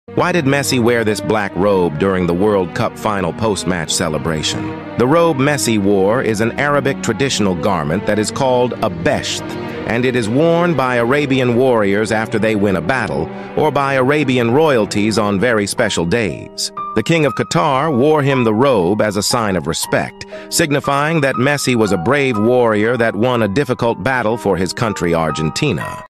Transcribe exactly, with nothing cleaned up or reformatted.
Why did Messi wear this black robe during the World Cup final post-match celebration? The robe Messi wore is an Arabic traditional garment that is called a besht, and it is worn by Arabian warriors after they win a battle, or by Arabian royalties on very special days. The King of Qatar wore him the robe as a sign of respect, signifying that Messi was a brave warrior that won a difficult battle for his country, Argentina.